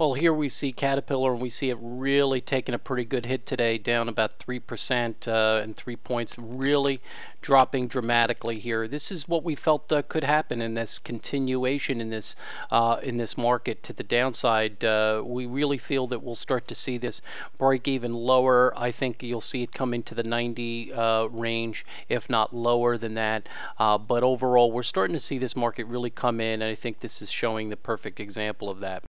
Well, here we see Caterpillar, and we see it really taking a pretty good hit today, down about 3% and 3 points, really dropping dramatically here. This is what we felt could happen in this continuation in this market to the downside. We really feel that we'll start to see this break even lower. I think you'll see it come into the 90 range, if not lower than that. But overall, we're starting to see this market really come in, and I think this is showing the perfect example of that.